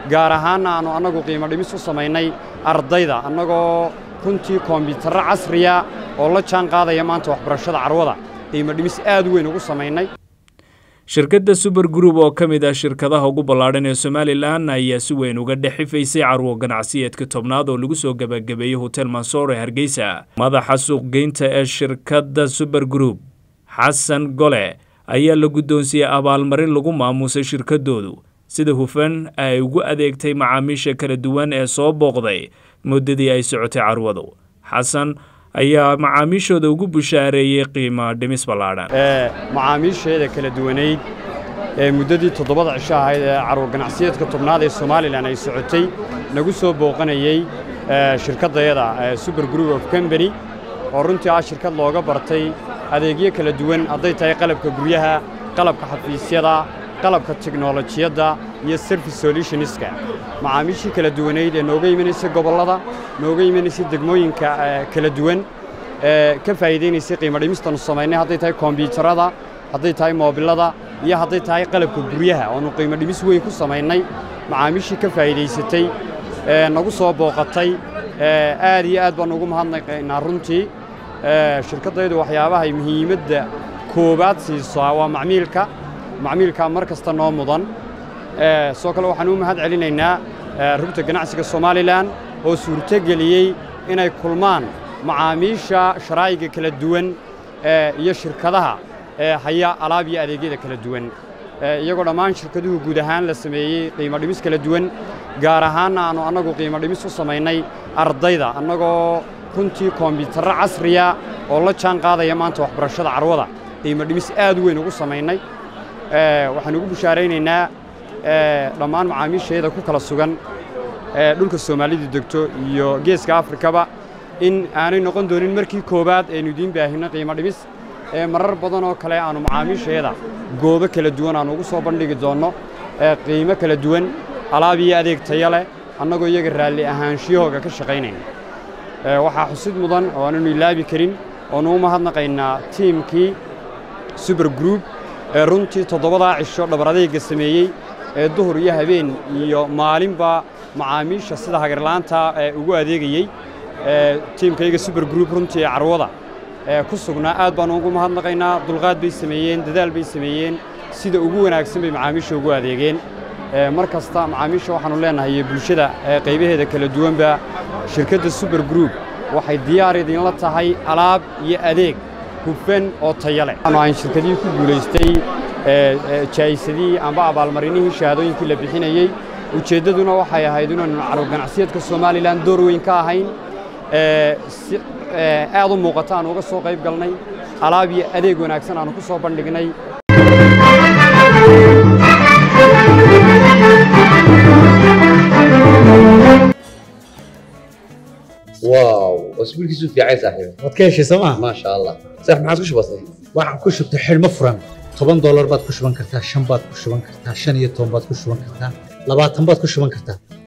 gaar ahaan aanu anagu qiimo dhimis u samaynay ardayda anagoo runtii kombiyuutar casriya oo la jaan qaadaya maanta waxbarashada carwada qiimo dhimis aad weyn ugu samaynay. shirkadda Super Group oo ka mid ah shirkadaha ugu ballaaran ee Somaliland ayaa si weyn uga dhaxifaysay carwo ganacsiyeedka tobnaad oo lagu soo gabagabeeyay Hotel Mansour ee Hargeysa. Madaxa suuq-geynta ee shirkadda Super Group Xasan Gole ayaa la guddoonsiiyay abaalmarin lagu maamusay shirkadoodu sida hufan ay ugu adeegtay macaamiisha kala duwan ee soo booqday muddadii ay socotay carwadu. Xasan ayaa macaamiishooda ugu bushaareeyay qiimo dhimis ballaaran. macaamiisheeda kala duwaneyd muddadii 7 cisho ahayd ee carwo ganacsiyeedka tobnaad ee Somaliland ay socotay nagu soo booqanayay shirkadayada Super Group of Company oo runtii shirkad looga bartay adeegyo kala duwan haday tahay qalabka guryaha, qalabka xafiisyada, qalabka tiknoolajiyada iyo service solutionska. macaamiishii kala duwaneyd ee nooga imanaysa gobolada, nooga imanaysa degmooyinka kala duwan ka faa'iideynaysa qiimo dhimistan samaynay haday tahay kombiyuutarada, haday tahay moobilada iyo haday tahay qalabka guryaha oo qiimo dhimis weyn ku samaynay. macaamiishii ka faa'iideysatay nagu soo booqatay aad iyo aad baan ugu mahadnaqaynaa runtii. shirkadaydu waxyaabaha muhiimadda koobaad siiso waa macmiilka mar kasta noo mudan. soo kale waxaan u mahad celinaynaa rugta ganacsiga Somaliland oo suurto geliyay inay kulmaan macaamiisha sharaa'iga kala duwan iyo shirkadaha haya alaab iyo adeegyada kala duwan. iyagoo dhammaan shirkaduhu guud ahaan la sameeyay qiimo dhimis kala duwan, gaar ahaan aanu anagu qiimo dhimis u samaynay ardayda anagoo runtii kombiyuutar casriya oo la jaan qaadaya maanta waxbarashada carwada qiimo dhimis aad weyn ugu samaynay. waxaan ugu bushaaraynaynaa dhammaan macaamiisheeda ku kala sugan dhulka Soomaalidu degto iyo geeska Afrikaba in aanay noqon doonin markii koobaad ee nudiin baahina qiimo dhimis marar badan oo kale aanu macaamiisheeda goobo kala duwan aan ugu soo bandhigi doono qiimo kala duwan, alaab iyo adeeg tayo leh annagoo iyaga raalli ahaanshiyahooga ka shaqaynayna. waxaa xusid mudan oo aanu ilaabi karin oo noo mahadnaqaynaa tiimkii Super Group runtii 7 cisho dhabar adeega sameeyay duhur iyo habeen iyo maalinba macaamiisha sida hagarlaanta ugu adeegayay. tiimkayga Super Group runtii carwada ku sugnaa aad baan ugu mahadnaqaynaa. dulqaad bay sameeyeen, dadaal bay sameeyeen, sida ugu wanaagsan bay macaamiisha ugu adeegeen. markasta macaamiisha waxaanu leenahay bulshada qaybaheeda kala duwanba shirkadda Super Group waxay diyaar idin la tahay alaab iyo adeeg hufan oo tayo leh. aan shirkadii ku guuleystay jaayisadii amba abaalmarinihii shahaadooyinkii la bixinayay. ujeedaduna waxay ahayd inaanu carwo ganacsiyeedka Somaliland door weyn ka ahayn aad u muuqata aan uga soo qayb galnay, alaab iyo adeeg wanaagsan aanu ku soo bandhignay. واو اسبوعك في عايز صاحبي wadkeeshi sama ما شاء الله صح ما عاد كش بسيط waxaan ku shubtay xilmo furan $10 baad ku shuban kartaa 5 baad ku shuban kartaa 15 baad ku shuban kartaa 20 baad ku shuban kartaa